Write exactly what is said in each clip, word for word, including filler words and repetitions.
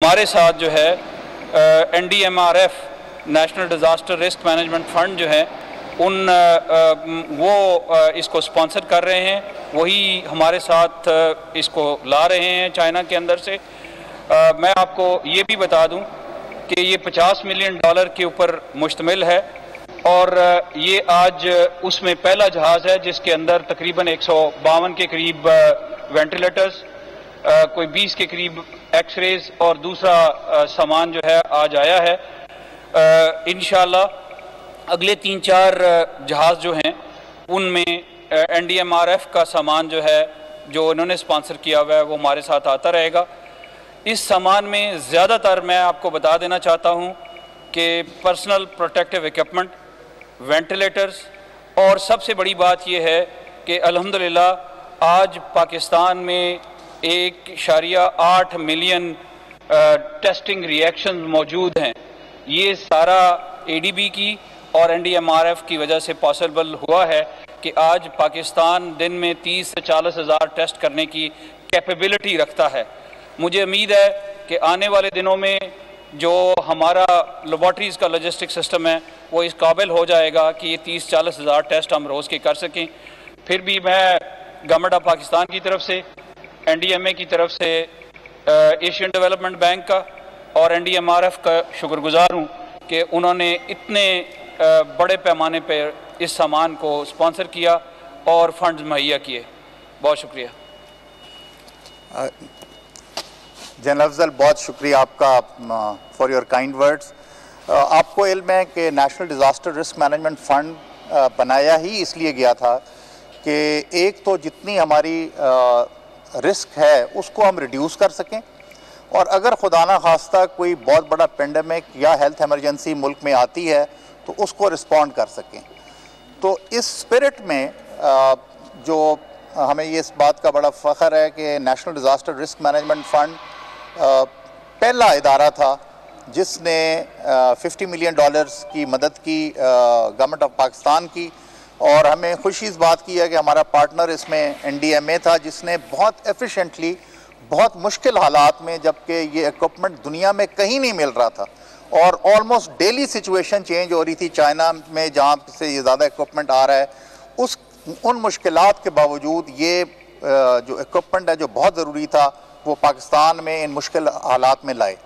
हमारे साथ जो है N D M R F national disaster risk management fund जो है उन आ, वो आ, इसको स्पॉन्सर कर रहे हैं, वही हमारे साथ इसको ला रहे हैं चाइना के अंदर से। आ, मैं आपको ये भी बता दूं कि ये पचास मिलियन डॉलर के ऊपर मुश्तमिल है और ये आज उसमें पहला जहाज़ है जिसके अंदर तकरीबन एक सौ बावन के करीब वेंटिलेटर्स, कोई बीस के करीब एक्सरेज और दूसरा आ, सामान जो है आज आया है। इंशाअल्लाह अगले तीन चार जहाज़ जो हैं उनमें N D M R F का सामान जो है जो उन्होंने स्पॉन्सर किया हुआ है वो हमारे साथ आता रहेगा। इस सामान में ज़्यादातर मैं आपको बता देना चाहता हूँ कि पर्सनल प्रोटेक्टिव इक्विपमेंट, वेंटिलेटर्स, और सबसे बड़ी बात यह है कि अल्हम्दुलिल्लाह आज पाकिस्तान में एक इशारिया आठ मिलियन टेस्टिंग रिएक्शन मौजूद हैं। ये सारा ए डी बी की और N D M R F की वजह से पॉसिबल हुआ है कि आज पाकिस्तान दिन में तीस से चालीस हज़ार टेस्ट करने की कैपेबिलिटी रखता है। मुझे उम्मीद है कि आने वाले दिनों में जो हमारा लेबॉर्ट्रीज़ का लॉजिस्टिक सिस्टम है वो इस काबिल हो जाएगा कि ये तीस चालीस हज़ार टेस्ट हम रोज़ के कर सकें। फिर भी मैं गवर्नमेंट ऑफ पाकिस्तान की तरफ से, एन डी एम ए की तरफ से, एशियन डेवलपमेंट बैंक का और N D M R F का शुक्रगुजार हूँ कि उन्होंने इतने बड़े पैमाने पर इस सामान को स्पॉन्सर किया और फंड्स मुहैया किए। बहुत शुक्रिया। जनरल अफजल, बहुत शुक्रिया आपका फॉर योर काइंड वर्ड्स। आपको इल्म है कि national disaster risk management fund बनाया ही इसलिए गया था कि एक तो जितनी हमारी रिस्क है उसको हम रिड्यूस कर सकें, और अगर खुदा ना खास्ता कोई बहुत बड़ा पेंडेमिक या हेल्थ इमरजेंसी मुल्क में आती है तो उसको रिस्पॉन्ड कर सकें। तो इस स्पिरिट में जो हमें ये इस बात का बड़ा फ़ख्र है कि national disaster risk management fund पहला इदारा था जिसने पचास मिलियन डॉलर्स की मदद की गवर्नमेंट ऑफ पाकिस्तान की, और हमें खुशी इस बात की है कि हमारा पार्टनर इसमें एन डी एम ए था जिसने बहुत एफिशिएंटली, बहुत मुश्किल हालात में, जबकि ये इक्विपमेंट दुनिया में कहीं नहीं मिल रहा था और ऑलमोस्ट डेली सिचुएशन चेंज हो रही थी चाइना में जहाँ से ये ज़्यादा इक्विपमेंट आ रहा है, उस उन मुश्किलात के बावजूद ये जो इक्विपमेंट है जो बहुत ज़रूरी था वो पाकिस्तान में इन मुश्किल हालात में लाए।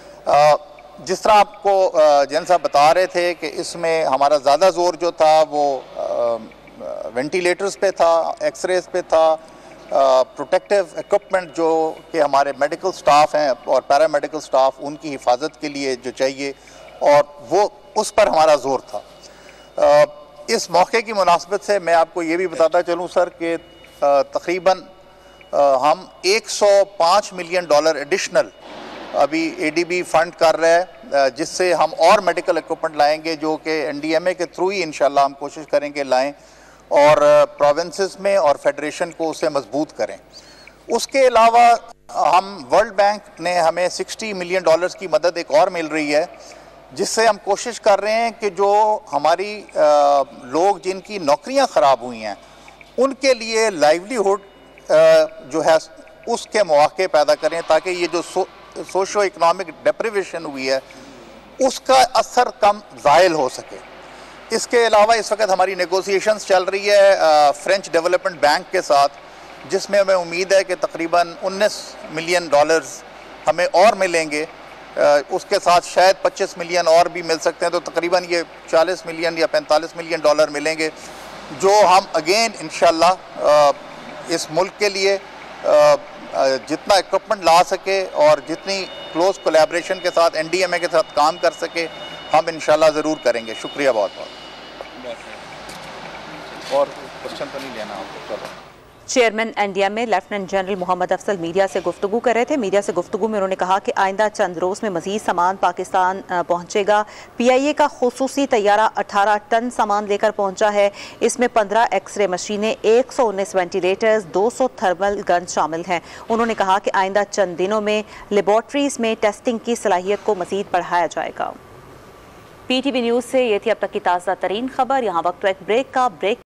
जिस तरह आपको जैन साहब बता रहे थे कि इसमें हमारा ज़्यादा ज़ोर जो था वो वेंटिलेटर्स पे था, एक्सरेज पे था, प्रोटेक्टिव इक्विपमेंट जो कि हमारे मेडिकल स्टाफ हैं और पैरामेडिकल स्टाफ उनकी हिफाजत के लिए जो चाहिए, और वो उस पर हमारा ज़ोर था। आ, इस मौके की मुनासबत से मैं आपको ये भी बताता चलूँ सर कि तकरीबन हम एक सौ पाँच मिलियन डॉलर एडिशनल अभी ए डी बी फंड कर रहे हैं, जिससे हम और मेडिकल इक्विपमेंट लाएंगे जो कि एन डी एम ए के थ्रू ही इंशाल्लाह हम कोशिश करेंगे लाएं और प्रोविंसेस में और फेडरेशन को उसे मजबूत करें। उसके अलावा हम वर्ल्ड बैंक ने हमें साठ मिलियन डॉलर्स की मदद एक और मिल रही है, जिससे हम कोशिश कर रहे हैं कि जो हमारी आ, लोग जिनकी नौकरियां ख़राब हुई हैं उनके लिए लाइवलीहुड जो है उसके मौके पैदा करें, ताकि ये जो सो, सोशो इकनॉमिक डेप्रिवेशन हुई है उसका असर कम ज़ाहिल हो सके। इसके अलावा इस वक्त हमारी नेगोशिएशंस चल रही है फ्रेंच डेवलपमेंट बैंक के साथ, जिसमें हमें उम्मीद है कि तकरीबन उन्नीस मिलियन डॉलर्स हमें और मिलेंगे। आ, उसके साथ शायद पच्चीस मिलियन और भी मिल सकते हैं, तो तकरीबन ये चालीस मिलियन या पैंतालीस मिलियन डॉलर मिलेंगे, जो हम अगेन इंशाल्लाह इस मुल्क के लिए आ, जितना इक्विपमेंट ला सके और जितनी क्लोज कोलैबोरेशन के साथ एन डी एम ए के साथ काम कर सके हम इंशाल्लाह ज़रूर करेंगे। शुक्रिया बहुत बहुत। और क्वेश्चन तो नहीं लेना आपको, चलो। Chairman N D M A lieutenant general Mohammad Afzal media से गुफ्तगू कर रहे थे। मीडिया से गुफ्तगू में उन्होंने कहा कि आइंदा चंद रोज़ में मजीद सामान पाकिस्तान पहुँचेगा। पी आई ए का खुसूसी तैयारा अठारह टन सामान लेकर पहुँचा है। इसमें पंद्रह एक्सरे मशीनें, एक सौ उन्नीस वेंटिलेटर्स, दो सौ थर्मल गन शामिल हैं। उन्होंने कहा कि आइंदा चंद दिनों में लेबॉर्ट्रीज में टेस्टिंग की सलाहियत को मजीद बढ़ाया जाएगा। पी टी वी न्यूज़ से ये थी अब तक की ताज़ा तरीन खबर। यहाँ वक्त एक ब्रेक का ब्रेक